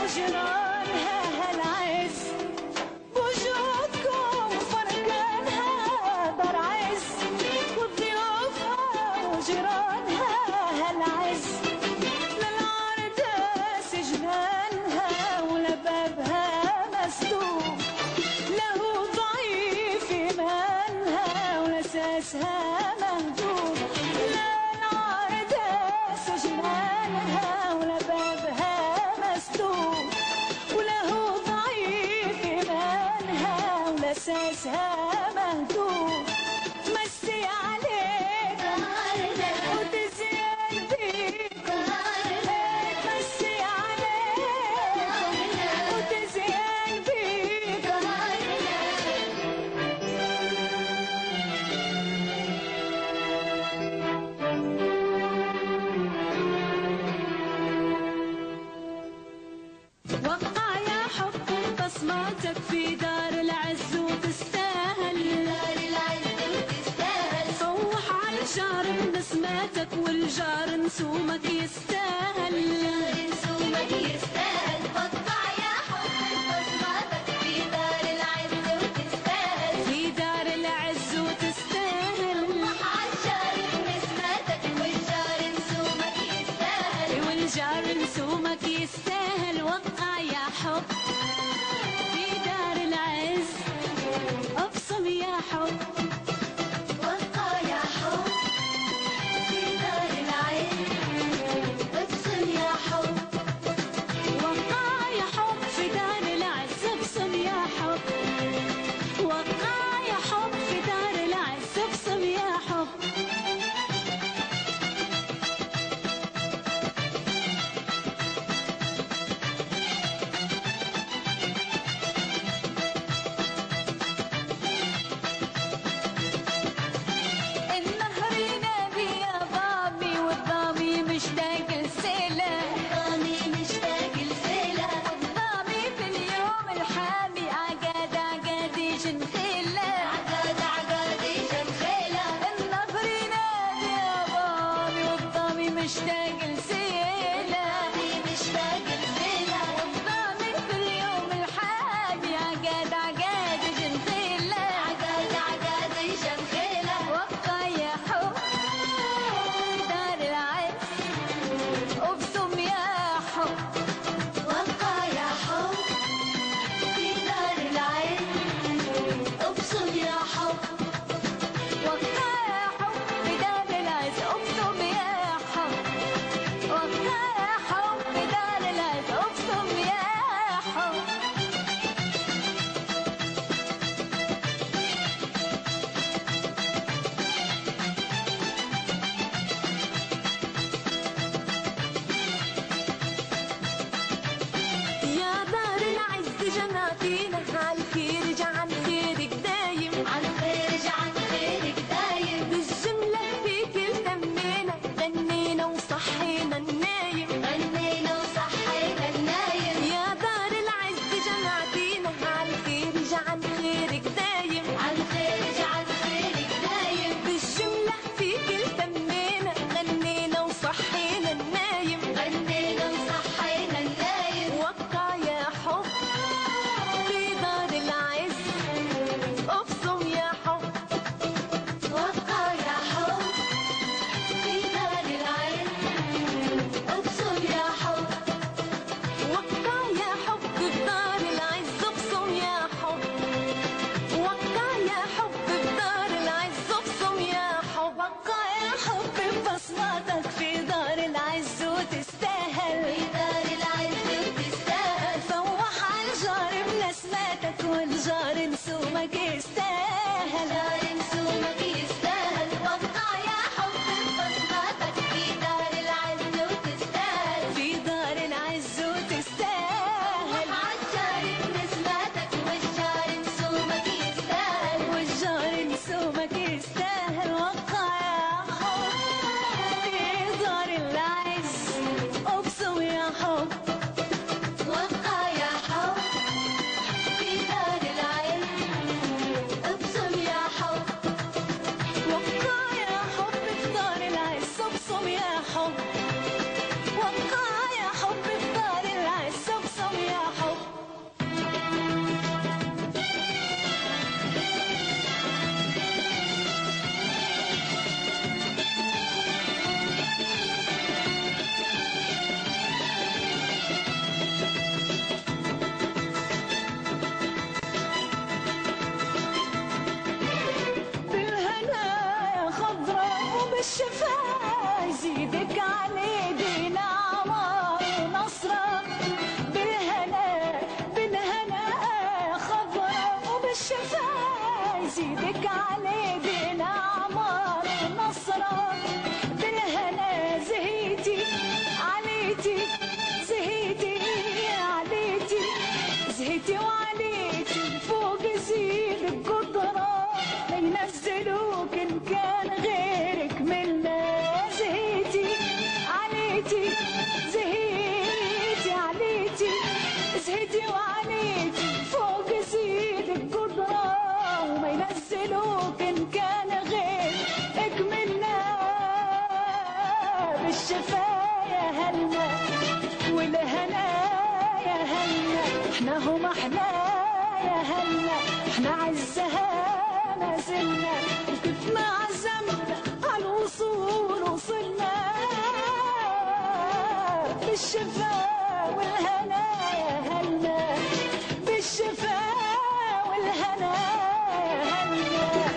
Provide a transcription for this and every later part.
وجيرانها هالعز، بوجودكم فرقانها دار عز، وضيوفها وجيرانها هالعز، للعرداس جنانها ولبابها مسدود، له ضعيف إيمانها ولساسها مهدود، للعرداس جنانها ولبابها مسدود، وله ضعيف إيمانها ولساسها مهدود، تمسي عليك وتزين بيك، تمسي عليك وتزين بيك. وقع يا حب بصماتك في دار العز وتستاهل، دار العز وتستاهل، صوح على الجار بنسماتك والجار نسومك يستاهل، نسومك يستاهل. وقع يا حب بصماتك في دار العز وتستاهل، في دار العز وتستاهل، صوح على الجار بنسماتك والجار نسومك يستاهل، والجار نسومك يستاهل. وقع يا حب في دار العز، ابصم يا حب. وقع يا حب في دار العز، ابصم يا حب. وقع يا حب في دار العز، ابصم يا حب. وقع يا حب في دار العز، ابصم يا حب. احنا هم احنا يا هلا، احنا عزها ما زلنا، وكيف ما عزمنا عالوصول وصلنا، بالشفا والهنا يا هلا، بالشفا والهنا يا هلا.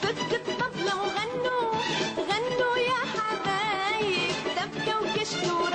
غنوا يا حبايب، دبكة وكشك